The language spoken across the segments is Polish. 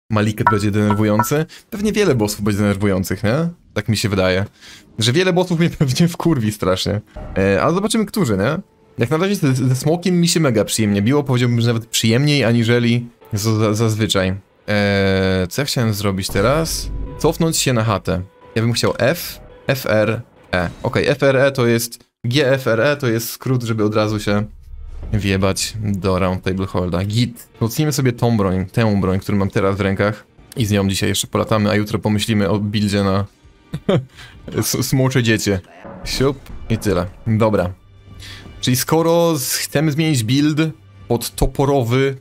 Maliket będzie denerwujący. Pewnie wiele bossów będzie denerwujących, nie? Tak mi się wydaje. Że wiele bossów mnie pewnie wkurwi strasznie. Ale zobaczymy, którzy, nie? Jak na razie ze smokiem mi się mega przyjemnie biło. Powiedziałbym, że nawet przyjemniej, aniżeli zazwyczaj. Co ja chciałem zrobić teraz? Cofnąć się na chatę. Ja bym chciał F, FR, E. Okej, FRE to jest... GFRE to jest skrót, żeby od razu się wjebać do Round Table Holda. Git. Mocnijmy sobie tą broń, którą mam teraz w rękach. I z nią dzisiaj jeszcze polatamy, a jutro pomyślimy o buildzie na... smocze dziecię. Siup i tyle. Dobra. Czyli skoro chcemy zmienić build pod toporowy,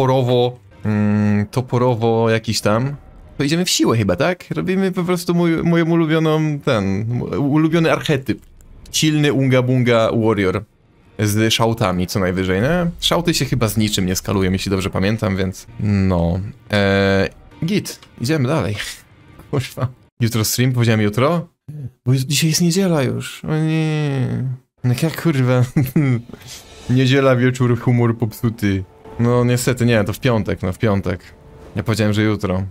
toporowo jakiś tam, to idziemy w siłę chyba, tak? Robimy po prostu moją ulubioną, ulubiony archetyp. Silny Unga Bunga Warrior. Z szałtami co najwyżej, nie? Szałty się chyba z niczym nie skalują, jeśli dobrze pamiętam, więc... No... Git. Idziemy dalej. Kurwa. Jutro stream? Powiedziałem jutro? Bo dzisiaj jest niedziela już. O nie. No jak kurwa. Niedziela, wieczór, humor popsuty. No niestety nie, to w piątek, no w piątek. Ja powiedziałem, że jutro.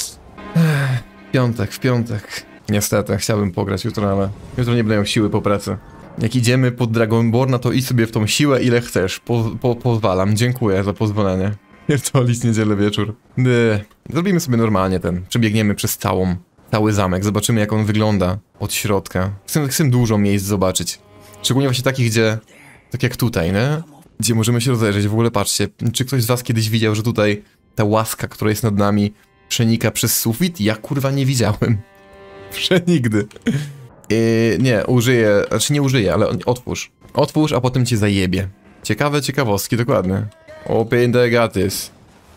W piątek. Niestety, chciałbym pograć jutro, ale jutro nie będę miał siły po pracy. Jak idziemy pod Dragonborna, to idź sobie w tą siłę ile chcesz. Pozwalam, dziękuję za pozwolenie. Pierdolić niedzielę wieczór. Zrobimy sobie normalnie przebiegniemy przez cały zamek, zobaczymy jak on wygląda od środka. Chcę dużo miejsc zobaczyć. Szczególnie właśnie takich, gdzie... Tak jak tutaj, nie? Gdzie możemy się rozejrzeć. W ogóle patrzcie, czy ktoś z was kiedyś widział, że tutaj ta łaska, która jest nad nami, przenika przez sufit? Ja kurwa nie widziałem. Przenigdy. Nie, użyję, znaczy nie użyję, ale otwórz. Otwórz, a potem cię zajebie. Ciekawe ciekawostki, dokładnie. Open the gates.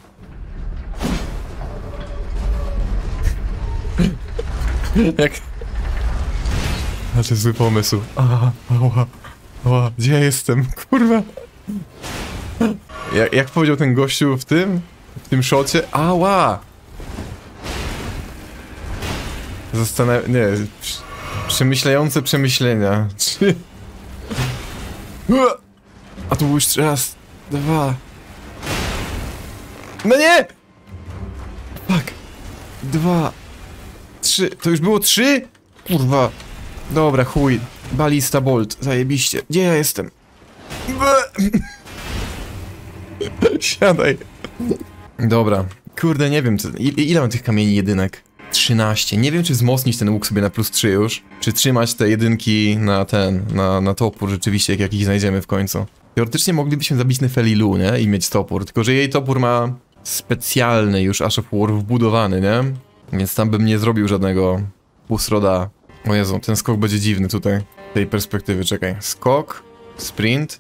Jak... Znaczy zły pomysł. Ała, gdzie ja jestem? Kurwa. Jak powiedział ten gościu w tym szocie? Ała! Nie, przemyślające przemyślenia. A tu był już raz, dwa. No nie! Fuck. 2, 3. To już było 3? Kurwa. Dobra, chuj. Balista Bolt. Zajebiście. Gdzie ja jestem? Siadaj. Dobra. Kurde, nie wiem, ile mam tych kamieni jedynek? 13. Nie wiem, czy wzmocnić ten łuk sobie na +3 już, czy trzymać te jedynki na topór rzeczywiście, jak jakiś znajdziemy w końcu. Teoretycznie moglibyśmy zabić Nefelilu, nie? I mieć topór, tylko że jej topór ma specjalny już Ash of War wbudowany, nie? Więc tam bym nie zrobił żadnego pusroda. O Jezu, ten skok będzie dziwny tutaj, z tej perspektywy, czekaj. Skok, sprint.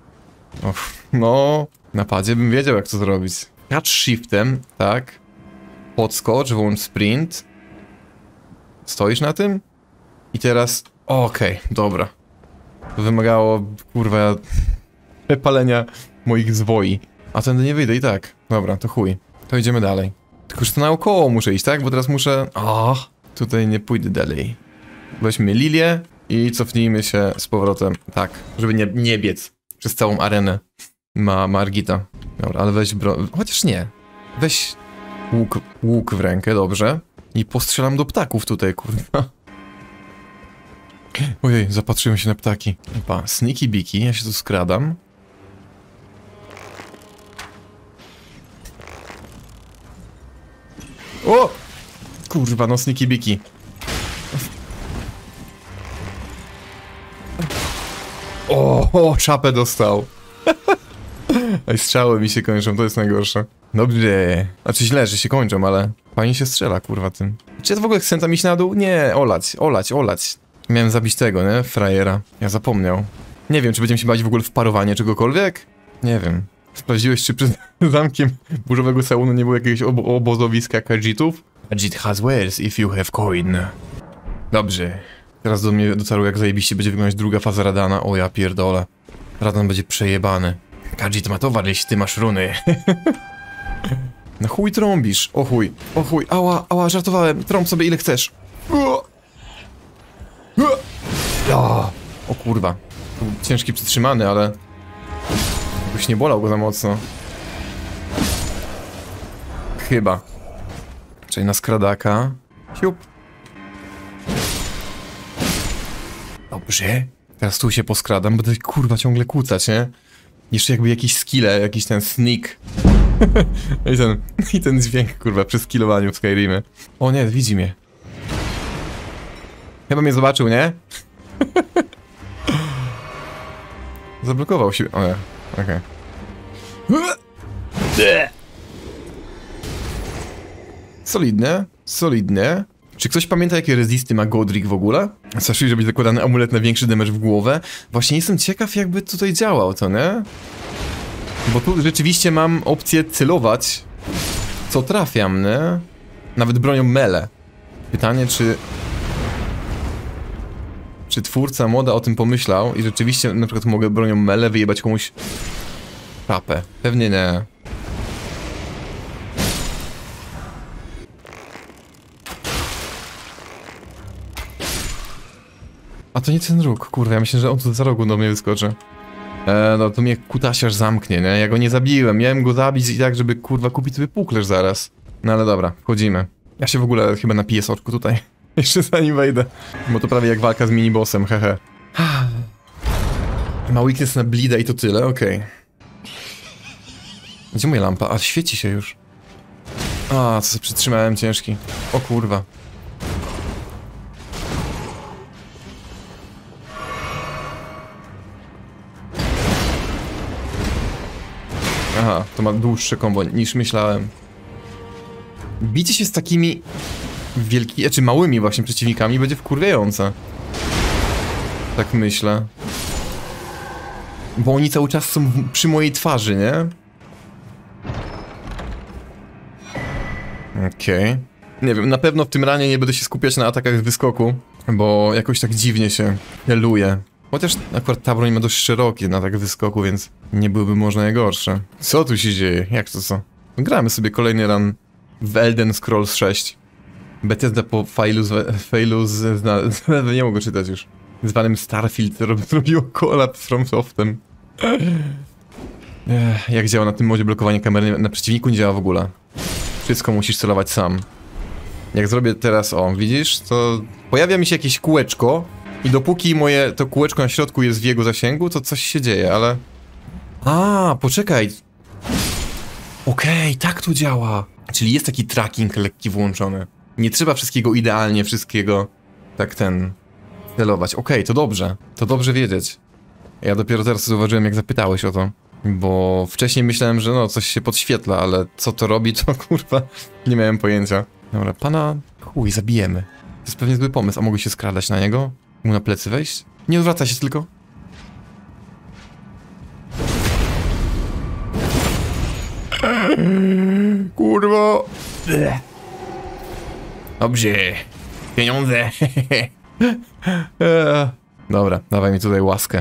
No, na padzie bym wiedział jak to zrobić. Catch shiftem, tak. Podskocz, włącz sprint. Stoisz na tym? I teraz... Okej, dobra. To wymagało, kurwa, przepalenia moich zwoi. A tędy nie wyjdę i tak. Dobra, to chuj. To idziemy dalej. Tylko, że to naokoło muszę iść, tak? Bo teraz muszę... tutaj nie pójdę dalej. Weźmy lilię i cofnijmy się z powrotem. Tak, żeby nie biec przez całą arenę. Margita. Dobra, ale weź broń... Chociaż nie. Weź... Łuk w rękę, dobrze. I postrzelam do ptaków tutaj, kurwa. Ojej, zapatrzyłem się na ptaki. Opa, sneaky biki, ja się tu skradam. O! Kurwa, no sneaky biki. O, czapę dostał. Ej, strzały mi się kończą, to jest najgorsze. Dobrze. Znaczy źle, że się kończą, ale fajnie się strzela, kurwa, tym. Czy ja w ogóle chcę tam iść na dół? Nie, olać. Miałem zabić tego, nie? Frajera. Ja zapomniał. Nie wiem, czy będziemy się bać w ogóle wparowania czegokolwiek? Nie wiem. Sprawdziłeś, czy przed zamkiem burzowego Saunu nie było jakiegoś obozowiska Khajiitów? Khajiit has wares if you have coin. Dobrze. Teraz do mnie dotarło, jak zajebiście będzie wyglądać druga faza Radana. O ja pierdolę. Radan będzie przejebany. Khajiit ma towar, jeśli ty masz runy. No chuj trąbisz. O chuj. Ała, żartowałem. Trąb sobie ile chcesz. O kurwa. Był ciężki przytrzymany, ale... Jakoś nie bolał go za mocno. Chyba. Czyli na skradaka. Siup. Dobrze. Teraz tu się poskradam, będę kurwa ciągle kłócać, nie? Jeszcze jakby jakieś skille, jakiś ten sneak. I ten dźwięk, kurwa, przy skillowaniu w Skyrimie. O nie, widzi mnie. Chyba mnie zobaczył, nie? Zablokował się. O nie, okej. Solidne, solidne. Czy ktoś pamięta, jakie rezisty ma Godric w ogóle? Słyszeli, żeby zakładany amulet na większy damage w głowę. Właśnie jestem ciekaw, jakby tutaj działał, to nie? Bo tu rzeczywiście mam opcję celować, co trafiam, nie? Nawet bronią melee. Pytanie, czy twórca moda o tym pomyślał i rzeczywiście na przykład mogę bronią melee wyjebać komuś papę? Pewnie nie. A to nie ten róg, kurwa, ja myślę, że on tu za rogu do mnie wyskoczy. No to mnie kutasiarz zamknie, nie? Ja go nie zabiłem, miałem go zabić i tak, żeby kurwa kupić sobie puklerz zaraz. No ale dobra, wchodzimy. Ja się w ogóle chyba napiję soczku tutaj. Jeszcze zanim wejdę. Bo to prawie jak walka z minibossem, hehe. Ma weakness na bleeda i to tyle, okej. Gdzie moja lampa? A, świeci się już. A, co sobie przytrzymałem ciężki. O kurwa. Aha, to ma dłuższe kombo niż myślałem. Bicie się z takimi wielkimi, czy małymi właśnie przeciwnikami będzie wkurwiające. Tak myślę. Bo oni cały czas są przy mojej twarzy, nie? Okej. Nie wiem, na pewno w tym ranie nie będę się skupiać na atakach z wyskoku, bo jakoś tak dziwnie się heluje. Chociaż akurat ta broń ma dość szeroki atak wyskoku, więc nie byłyby może najgorsze. Co tu się dzieje? Jak to co? Gramy sobie kolejny run w Elden Scrolls 6. Bethesda po failu nie mogę czytać już. Zwanym Starfield zrobiło collab z FromSoftem. Jak działa na tym modzie blokowanie kamery na przeciwniku? Nie działa w ogóle. Wszystko musisz celować sam. Jak zrobię teraz, o, widzisz? To pojawia mi się jakieś kółeczko i dopóki to kółeczko na środku jest w jego zasięgu, to coś się dzieje, ale... A, poczekaj. Okej, tak to działa. Czyli jest taki tracking lekki włączony. Nie trzeba wszystkiego idealnie, tak celować. Okej, to dobrze. To dobrze wiedzieć. Ja dopiero teraz zauważyłem, jak zapytałeś o to. Bo wcześniej myślałem, że no, coś się podświetla, ale co to robi, to kurwa, nie miałem pojęcia. Dobra, pana chuj, zabijemy. To jest pewnie zły pomysł, a mogę się skradać na niego? Mu na plecy wejść? Nie odwraca się tylko. Kurwa. Dobrze. Pieniądze. Dobra, dawaj mi tutaj łaskę.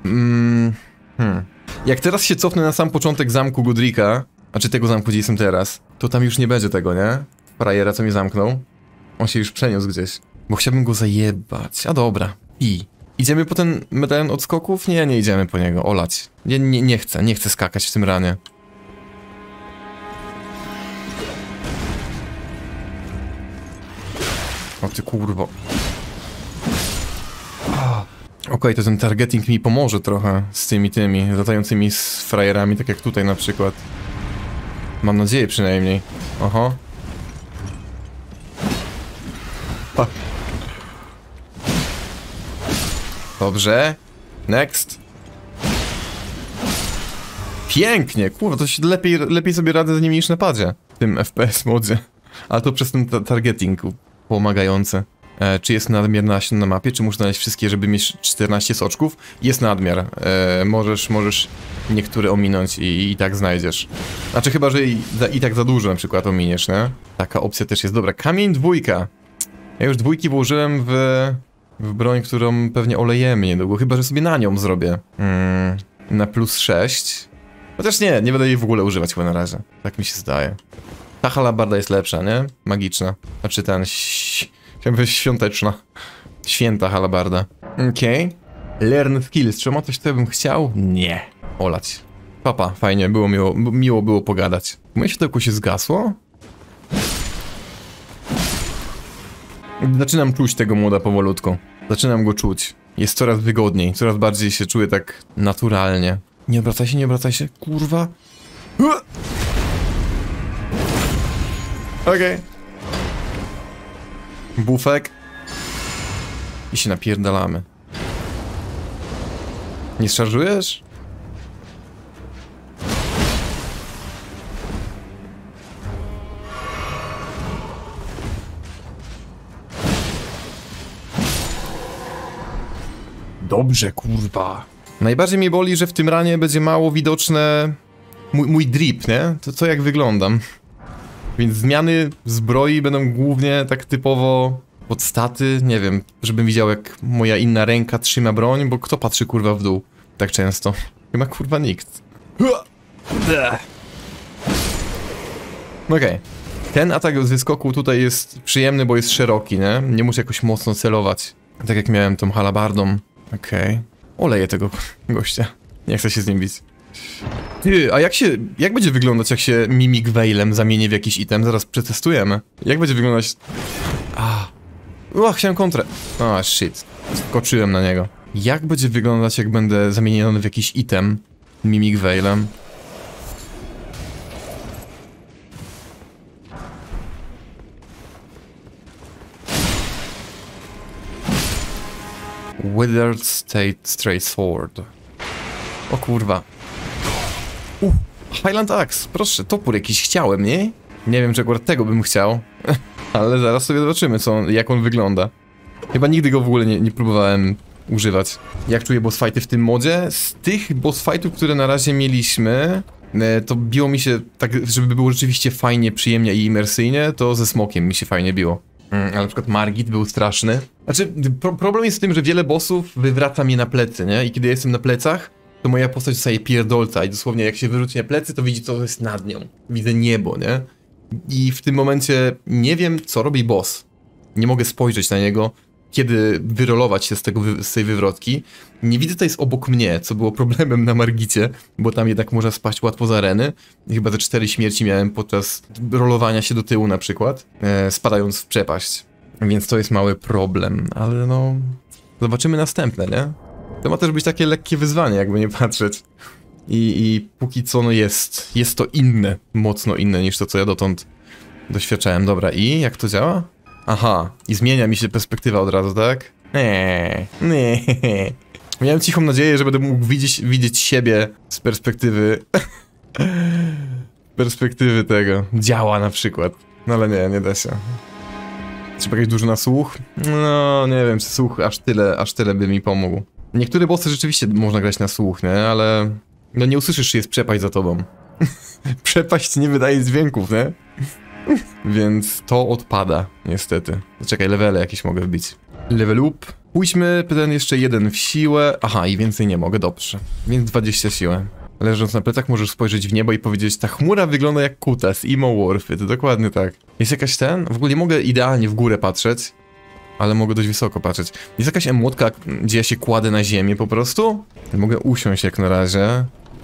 Jak teraz się cofnę na sam początek zamku Godrika, a czy tego zamku, gdzie jestem teraz, to tam już nie będzie tego, nie? Frajera, co mnie zamknął. On się już przeniósł gdzieś. Bo chciałbym go zajebać. A dobra. Idziemy po ten medalion od skoków? Nie, nie idziemy po niego. Olać. Nie chcę skakać w tym ranie. O ty kurwo. Okej, to ten targeting mi pomoże trochę z tymi latającymi z frajerami, tak jak tutaj na przykład. Mam nadzieję przynajmniej. Oho. Dobrze. Next. Pięknie, kurwa, to się lepiej sobie radzę z nimi niż na padzie. W tym FPS modzie. Ale to przez ten targeting pomagający. Czy jest nadmiar nasion na mapie? Czy muszę znaleźć wszystkie, żeby mieć 14 soczków? Jest nadmiar. Możesz niektóre ominąć i tak znajdziesz. Znaczy chyba, że i tak za dużo na przykład ominiesz, nie? Taka opcja też jest. Dobra, kamień dwójka. Ja już dwójki włożyłem w broń, którą pewnie olejemy niedługo. Chyba, że sobie na nią zrobię. Na plus 6. Chociaż nie będę jej w ogóle używać chyba na razie. Tak mi się zdaje. Ta halabarda jest lepsza, nie? Magiczna. Znaczy chciałem powiedzieć świąteczna. Święta halabarda. Okej. Learn skills. Czy ma coś, co bym chciał? Nie. Olać. Papa, fajnie, miło było pogadać. Moje światełko się zgasło? Zaczynam czuć tego młoda powolutku. Zaczynam go czuć. Jest coraz wygodniej, coraz bardziej się czuję tak naturalnie. Nie obracaj się, kurwa. Okej. Bufek. I się napierdalamy. Nie szarżujesz? Dobrze, kurwa. Najbardziej mnie boli, że w tym ranie będzie mało widoczne mój drip, nie? To co jak wyglądam. Więc zmiany zbroi będą głównie tak typowo pod staty, nie wiem, żebym widział jak moja inna ręka trzyma broń, bo kto patrzy kurwa w dół tak często? Chyba kurwa nikt. Okej. Ten atak z wyskoku tutaj jest przyjemny, bo jest szeroki, nie? Nie muszę jakoś mocno celować. Tak jak miałem tą halabardą. Okej. Oleję tego gościa. Nie chcę się z nim bić. Ty, a jak będzie wyglądać, jak się Mimic Veilem zamieni w jakiś item? Zaraz przetestujemy. Jak będzie wyglądać... chciałem kontrę. Shit. Skoczyłem na niego. Jak będzie wyglądać, jak będę zamieniony w jakiś item Mimic Veilem? Withered Straight Sword. O kurwa. Highland Axe, proszę, topór jakiś chciałem, nie? Nie wiem, czy akurat tego bym chciał. Ale zaraz sobie zobaczymy, jak on wygląda. Chyba nigdy go w ogóle nie próbowałem używać. Jak czuję boss fighty w tym modzie? Z tych boss fightów, które na razie mieliśmy, to biło mi się tak, żeby było rzeczywiście fajnie, przyjemnie i imersyjnie, to ze smokiem mi się fajnie biło. Ale na przykład Margit był straszny. Znaczy, problem jest w tym, że wiele bossów wywraca mnie na plecy, nie? I kiedy ja jestem na plecach, to moja postać dostaje pierdolca i dosłownie jak się wyrzuci na plecy, to widzi co jest nad nią. Widzę niebo, nie? I w tym momencie nie wiem, co robi boss. Nie mogę spojrzeć na niego, kiedy wyrolować się z tej wywrotki. Nie widzę, co jest obok mnie, co było problemem na Margicie, bo tam jednak można spaść łatwo z areny. I chyba te 4 śmierci miałem podczas rolowania się do tyłu na przykład, spadając w przepaść. Więc to jest mały problem, ale no... Zobaczymy następne, nie? To ma też być takie lekkie wyzwanie, jakby nie patrzeć. I póki co, no jest to inne, mocno inne niż to, co ja dotąd doświadczałem. Dobra, i jak to działa? Aha, i zmienia mi się perspektywa od razu, tak? Nie. Miałem cichą nadzieję, że będę mógł widzieć siebie z perspektywy... perspektywy tego. Działa na przykład. No ale nie da się. Trzeba jakaś dużo na słuch? No, nie wiem, czy słuch aż tyle by mi pomógł. Niektóre bossy rzeczywiście można grać na słuch, nie? Ale... No nie usłyszysz, czy jest przepaść za tobą. Przepaść nie wydaje dźwięków, nie? Więc to odpada, niestety. Czekaj, levele jakieś mogę wbić. Level up. Pójdźmy ten jeszcze jeden w siłę. Aha, i więcej nie mogę, dobrze. Więc 20 siłę. Leżąc na plecach możesz spojrzeć w niebo i powiedzieć: ta chmura wygląda jak kutas, emo warfy. To dokładnie tak. Jest jakaś w ogóle nie mogę idealnie w górę patrzeć, ale mogę dość wysoko patrzeć. Jest jakaś emotka, gdzie ja się kładę na ziemię po prostu? Mogę usiąść jak na razie.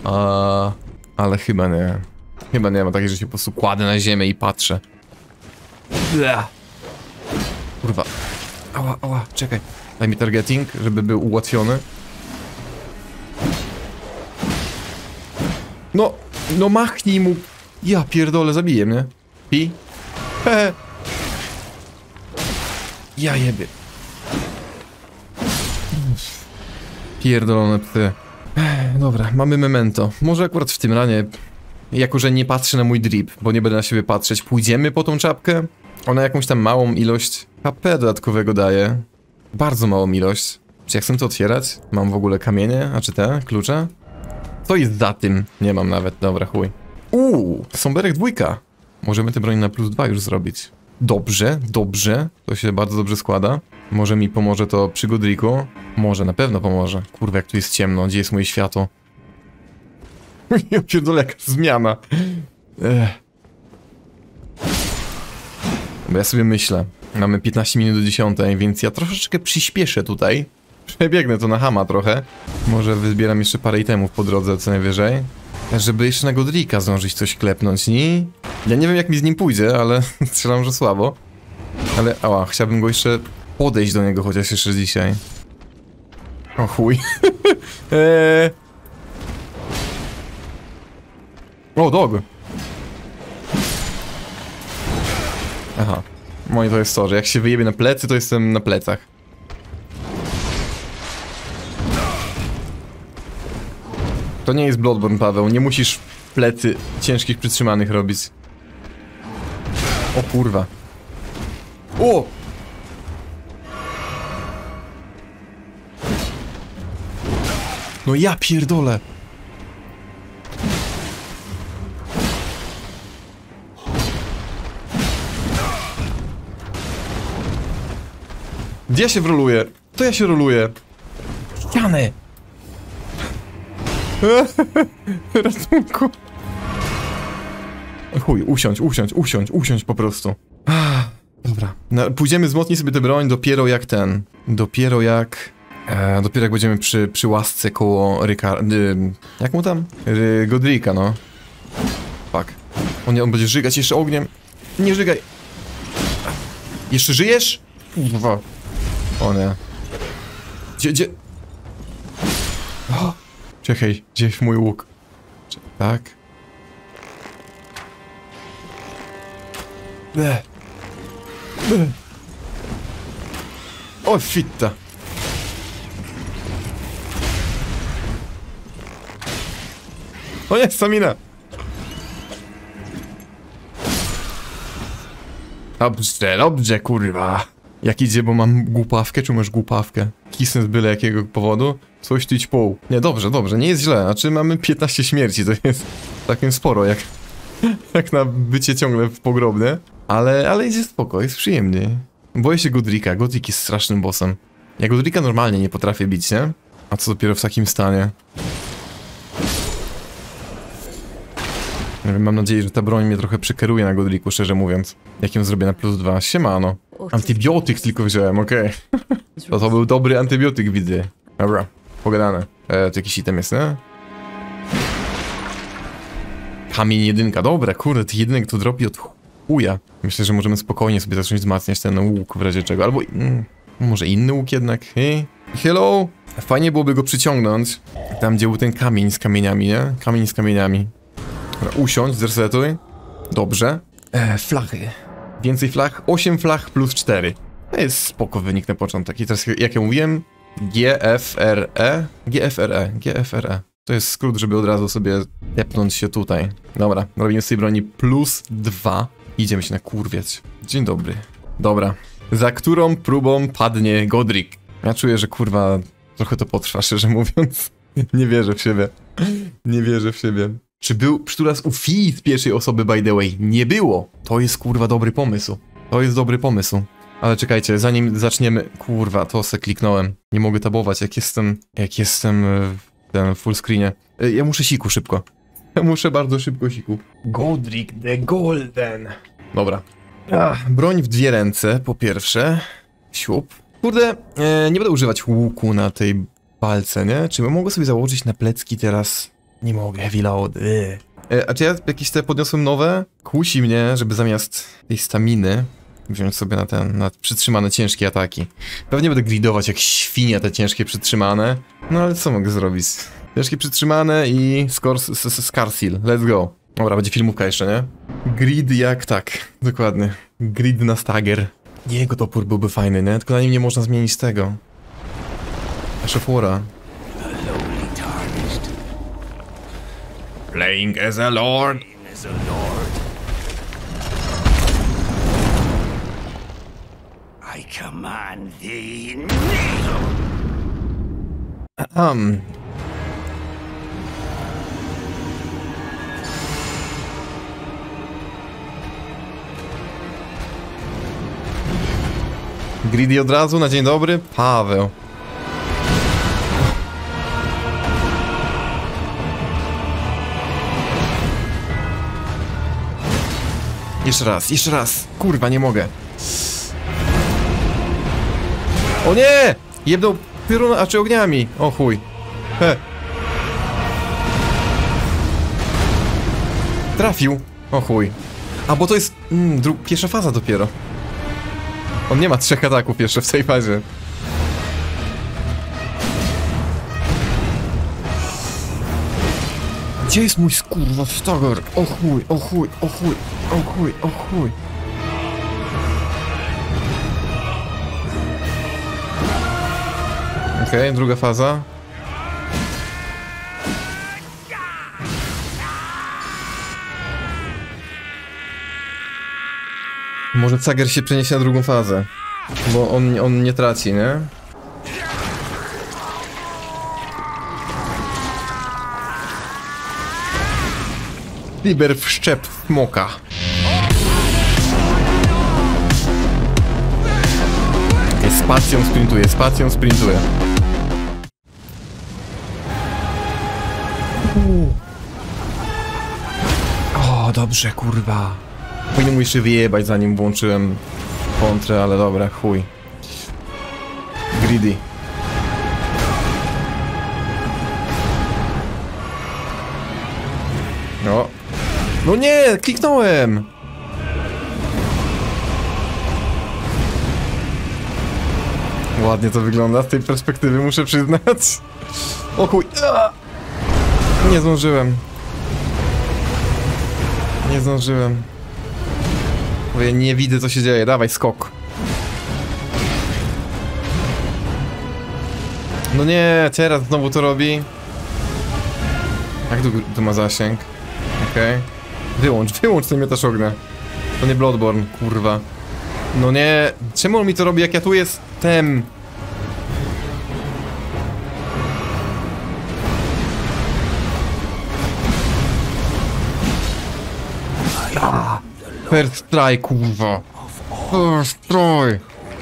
Ale chyba nie. Chyba nie ma takiej, że się po prostu kładę na ziemię i patrzę. Kurwa. Ała, czekaj. Daj mi targeting, żeby był ułatwiony. No machnij mu. Ja pierdolę, zabiję mnie. Pi. Ja jebie. Pierdolone psy. Dobra, mamy memento. Może akurat w tym ranie, jako że nie patrzę na mój drip, bo nie będę na siebie patrzeć, pójdziemy po tą czapkę? Ona jakąś tam małą ilość HP dodatkowego daje. Bardzo małą ilość. Czy ja chcę to otwierać? Mam w ogóle kamienie? A czy te? Klucze? Co jest za tym? Nie mam nawet, dobra, chuj. Somberek 2. Możemy tę broń na +2 już zrobić. Dobrze. To się bardzo dobrze składa. Może mi pomoże to przy Godriku? Może, na pewno pomoże. Kurwa, jak tu jest ciemno, gdzie jest moje światło? Ja pierdolę, jaka zmiana. Bo ja sobie myślę, mamy 15 minut do 10, więc ja troszeczkę przyspieszę tutaj. Przebiegnę to na hama trochę. Może wyzbieram jeszcze parę itemów po drodze, co najwyżej. Żeby jeszcze na Godrika zdążyć coś klepnąć, nie? Ja nie wiem, jak mi z nim pójdzie, ale strzelam, że słabo. Ale, ała, chciałbym go jeszcze podejść do niego chociaż jeszcze dzisiaj. O chuj. O, dog. Aha. Moje to jest to, że jak się wyjebie na plecy, to jestem na plecach. To nie jest Bloodborne, Paweł. Nie musisz plecy ciężkich przytrzymanych robić. O kurwa. O! No ja pierdolę. Gdzie ja się wroluję? To ja się roluję. Ścianę! Ratunku. Chuj, usiądź po prostu. Dobra. No, pójdziemy wzmocnić sobie tę broń dopiero jak ten. Dopiero jak będziemy przy łasce koło jak mu tam? Godrika, no. Fuck. On będzie żygać jeszcze ogniem. Nie żygaj. Jeszcze żyjesz? Kurwa. O nie. Gdzie? O! Czekaj, gdzieś mój łuk. Tak. O, fitta. O nie, stamina. Dobrze, kurwa. Jak idzie, bo mam głupawkę, czy masz głupawkę? Kisnę z byle jakiego powodu? Coś tyć pół. Nie, dobrze, nie jest źle. Znaczy mamy 15 śmierci, to jest całkiem sporo, jak na bycie ciągle w pogrobne. Ale idzie spoko, jest przyjemnie. Boję się Godrika. Godrik jest strasznym bossem. Ja Godrika normalnie nie potrafię bić, nie? A co dopiero w takim stanie? Nie wiem, mam nadzieję, że ta broń mnie trochę przekieruje na Godriku, szczerze mówiąc. Jak ją zrobię na +2? Siemano. Antybiotyk tylko wziąłem, okej. To był dobry antybiotyk, widzę. Dobra, pogadane. To jakiś item jest, nie? Kamień jedynka, dobra, kurde, tych jedynek tu dropi od chuja. Myślę, że możemy spokojnie sobie zacząć wzmacniać ten łuk w razie czego, albo może inny łuk jednak, hej? Hello? Fajnie byłoby go przyciągnąć. Tam, gdzie był ten kamień z kamieniami, nie? Kamień z kamieniami. Dobra, usiądź, zresetuj. Dobrze. Flachy. Więcej flach, 8 flach plus 4. To jest spoko wynik na początek. I teraz, jak ja mówiłem, GFRE. To jest skrót, żeby od razu sobie tepnąć się tutaj. Dobra, robimy z tej broni +2. Idziemy się nakurwiać. Dzień dobry. Dobra. Za którą próbą padnie Godrik? Ja czuję, że kurwa trochę to potrwa, szczerze mówiąc. Nie wierzę w siebie. Nie wierzę w siebie. Czy był przytulas u Fii z pierwszej osoby, by the way? Nie było. To jest kurwa dobry pomysł. To jest dobry pomysł. Ale czekajcie, zanim zaczniemy... Kurwa, to se kliknąłem. Nie mogę tabować, jak jestem w ten full screenie. Ja muszę siku szybko. Ja muszę bardzo szybko siku. Godrik the Golden. Dobra. Broń w 2 ręce, po pierwsze. Siup. Kurde, nie będę używać łuku na tej palce, nie? Czy mogę sobie założyć na plecki teraz? Nie mogę, heavy load. A czy ja jakieś te podniosłem nowe? Kusi mnie, żeby zamiast tej staminy wziąć sobie na przytrzymane ciężkie ataki. Pewnie będę gridować jak świnia te ciężkie przytrzymane. No ale co mogę zrobić? Ciężkie przytrzymane i Scarsil. Let's go. Dobra, będzie filmówka jeszcze, nie? Grid jak tak. Dokładnie. Grid na stagger. Jego topór byłby fajny, nie? Tylko na nim nie można zmienić tego. Szefora. Playing as a lord. I command thee. Greedy od razu, na dzień dobry. Paweł. Jeszcze raz. Kurwa, nie mogę. O nie! Jebnął piorun, a czy ogniami. O chuj. Trafił. O chuj. A bo to jest pierwsza faza dopiero. On nie ma 3 ataków jeszcze w tej fazie. Gdzie jest mój skurwa stagger? O chuj, o chuj, o chuj, o chuj, o chuj. Okej, druga faza. Może Cager się przeniesie na drugą fazę. Bo on nie traci, nie? Liber wszczep smoka. Spacją sprintuje. O, dobrze, kurwa. Powinien mu jeszcze wyjebać, zanim włączyłem kontrę, ale dobra, chuj. Greedy. No. No nie, kliknąłem! Ładnie to wygląda z tej perspektywy, muszę przyznać. O chuj. Nie zdążyłem. Nie zdążyłem. Bo ja nie widzę, co się dzieje. Dawaj, skok. No nie, teraz znowu to robi. Jak tu ma zasięg? Okej. Wyłącz ten miotacz ognia. To nie Bloodborne, kurwa. No nie, czemu on mi to robi, jak ja tu jestem? First try, kurwa. First try.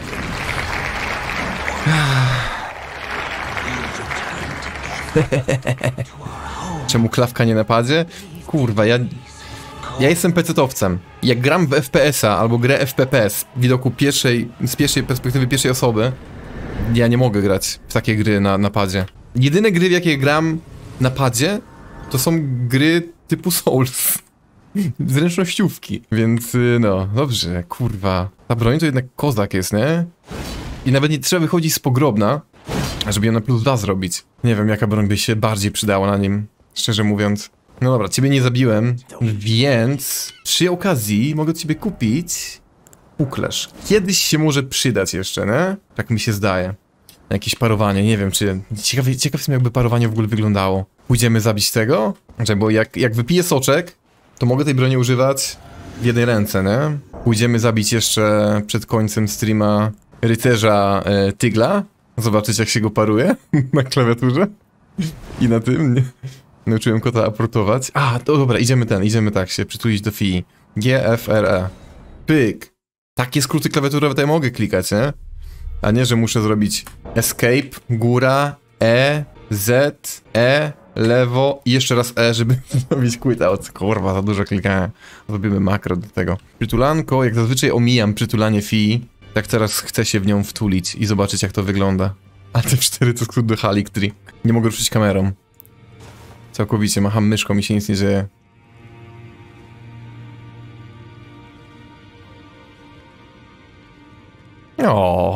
Czemu klawka nie napadzie? Kurwa, ja jestem pecetowcem. Jak gram w FPS-a albo grę FPP z widoku z pierwszej perspektywy pierwszej osoby, ja nie mogę grać w takie gry na napadzie. Jedyne gry, w jakie gram na padzie, to są gry typu Souls. Zręcznościówki. Więc no, dobrze, kurwa. Ta broń to jednak kozak jest, nie? I nawet nie trzeba wychodzić z pogrobna, żeby ją na plus 2 zrobić. Nie wiem, jaka broń by się bardziej przydała na nim, szczerze mówiąc. No dobra, ciebie nie zabiłem, więc przy okazji mogę od ciebie kupić puklerz. Kiedyś się może przydać jeszcze, nie? Tak mi się zdaje. Na jakieś parowanie, nie wiem czy... Ciekaw jestem, jakby parowanie w ogóle wyglądało. Pójdziemy zabić tego? Znaczy, bo jak wypiję soczek, to mogę tej broni używać w jednej ręce, nie? Pójdziemy zabić jeszcze przed końcem streama rycerza Tygla. Zobaczyć, jak się go paruje na klawiaturze. I na tym, nie? Nauczyłem kota aportować. A, to dobra, idziemy tak się przytulić do FI. G, F, R, E. Pyk. Takie skróty klawiaturowe tutaj mogę klikać, nie? A nie, że muszę zrobić escape, góra, E, Z, E, lewo i jeszcze raz E, żeby zrobić quit out. Kurwa, za dużo klikania. Zrobimy makro do tego. Przytulanko, jak zazwyczaj omijam przytulanie FI, tak teraz chcę się w nią wtulić i zobaczyć, jak to wygląda. A te 4 to skrót do Halictri. Nie mogę ruszyć kamerą. Całkowicie, macham myszką i się nic nie dzieje. O.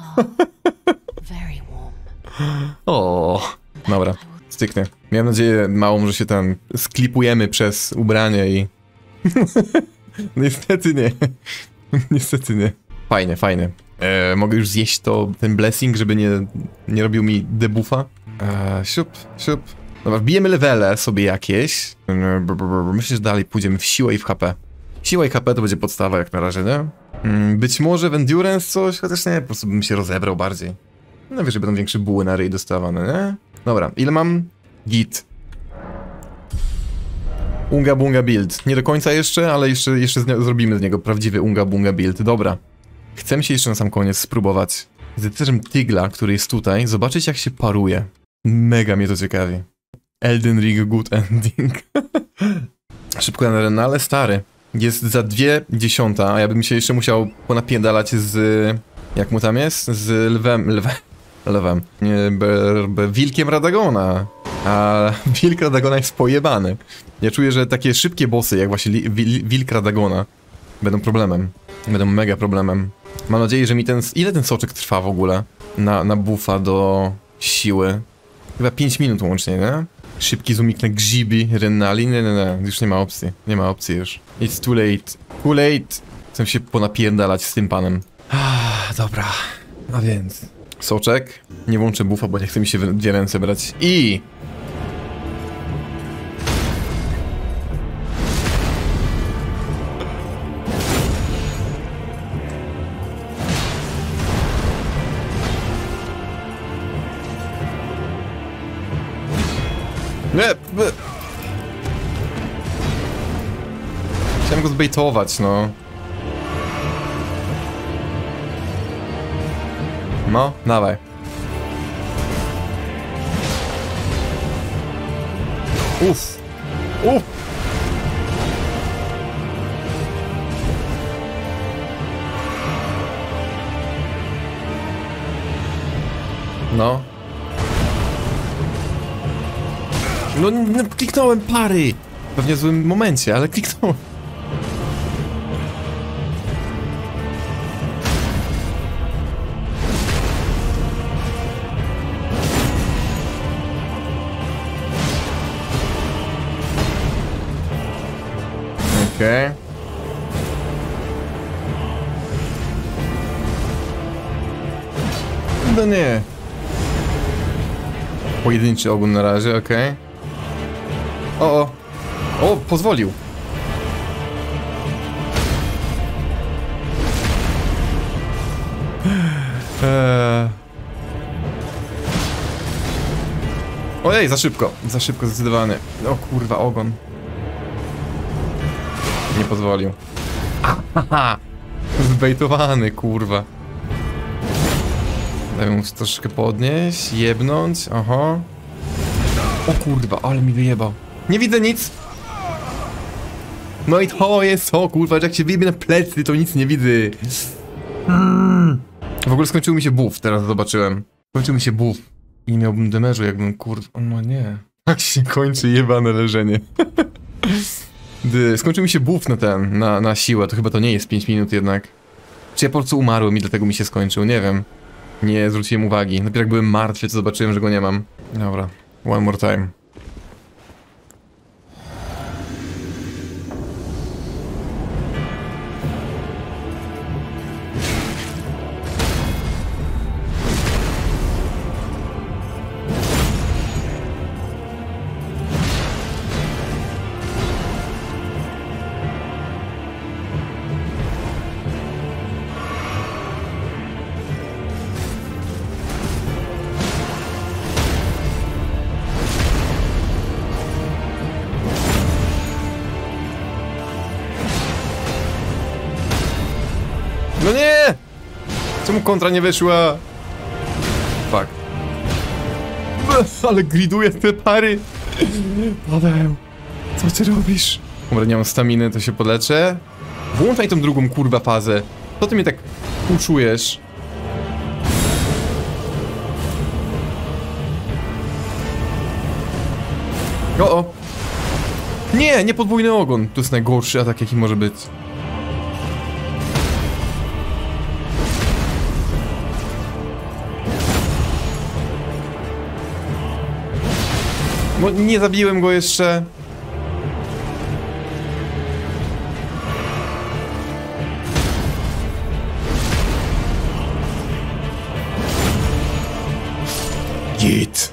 O. Dobra, styknie. Miałem nadzieję małą, że się tam sklipujemy przez ubranie i... Niestety nie. Niestety nie. Fajnie, fajnie. Mogę już zjeść ten blessing, żeby nie robił mi debuffa? Siup. Dobra, wbijemy levele sobie jakieś. Myślę, że dalej pójdziemy w siłę i w HP. Siła i HP to będzie podstawa jak na razie, nie? Być może w endurance coś, chociaż nie, po prostu bym się rozebrał bardziej. Najwyżej będą większe buły na ryj dostawane, nie? Dobra, ile mam? Git. Unga Bunga build. Nie do końca jeszcze, ale jeszcze zrobimy z niego prawdziwy Unga Bunga build. Dobra. Chcę się jeszcze na sam koniec spróbować z rycerzem Tygla, który jest tutaj, zobaczyć jak się paruje. Mega mnie to ciekawi. Elden Ring Good Ending. Szybko na ale stary. Jest za 2:10, a ja bym się jeszcze musiał ponapierdalać z... Jak mu tam jest? Z lwem. Wilkiem Radagona. A wilk Radagona jest pojebany. Ja czuję, że takie szybkie bossy, jak właśnie wilk Radagona, będą problemem. Będą mega problemem. Mam nadzieję, że mi ten... Ile ten soczek trwa w ogóle? Na buffa do siły. Chyba 5 minut łącznie, nie? Szybki zoomik na grzybi, Rennali. Nie, już nie ma opcji. Nie ma opcji już. It's too late. Too late. Chcę się ponapierdalać z tym panem. Dobra. A więc... Soczek. Nie włączę buffa, bo nie chce mi się w dwie ręce brać. I... Nie! Chciałem go zbejtować, no. No, dawaj. Uff. Uff. No. No, kliknąłem pary! Pewnie w złym momencie, ale kliknąłem. Okej. No nie. Pojedynczy ogon na razie, okej. O! O, pozwolił. Ojej, za szybko zdecydowanie. O kurwa, ogon. Nie pozwolił. Aha! Zbejtowany, kurwa. Daj mu troszkę podnieść, jebnąć, aha. O kurwa, ale mi wyjebał. Nie widzę nic! No i to jest to, kurwa, że jak się wyjebie na plecy, to nic nie widzę. W ogóle skończył mi się buff, teraz zobaczyłem. Skończył mi się buff. I nie miałbym damage'u, jakbym, kurwa, no nie. Tak się kończy jebane leżenie. Skończył mi się buff na ten, na siłę, to chyba to nie jest 5 minut jednak. Czy ja po prostu umarłem i dlatego mi się skończył, nie wiem. Nie zwróciłem uwagi. Dopiero jak byłem martwy, to zobaczyłem, że go nie mam. Dobra, one more time. No nie! Czemu kontra nie wyszła? Fuck. Ale griduje te pary. Paweł, co ty robisz? Dobra, nie mam staminy, to się podleczę. Włączaj tą drugą kurwa fazę. Co ty mnie tak puszujesz? O! Nie, nie podwójny ogon. To jest najgorszy atak, jaki może być. No nie zabiłem go jeszcze. Git.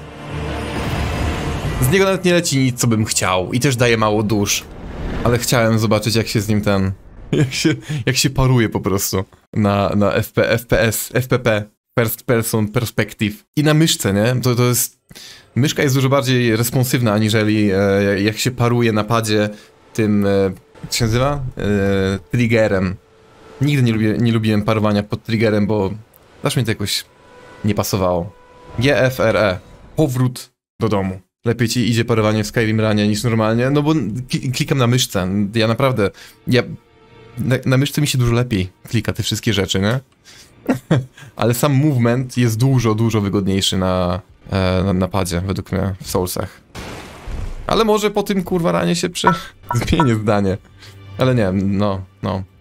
Z niego nawet nie leci nic, co bym chciał. I też daje mało dusz. Ale chciałem zobaczyć, jak się z nim ten... Jak się paruje po prostu. Na FPS, FPP. First person perspective. I na myszce, nie? To jest... Myszka jest dużo bardziej responsywna, aniżeli jak się paruje na padzie tym... jak się nazywa? Triggerem. Nigdy nie lubiłem parowania pod triggerem, bo... Zawsze mi to jakoś nie pasowało. GFRE. Powrót do domu. Lepiej ci idzie parowanie w Skyrim Runie niż normalnie, no bo klikam na myszce. Ja naprawdę... Na myszce mi się dużo lepiej klika te wszystkie rzeczy, nie? Ale sam movement jest dużo wygodniejszy na padzie, według mnie, w Soulsach. Ale może po tym kurwa ranie się zmienię zdanie. Ale nie, no.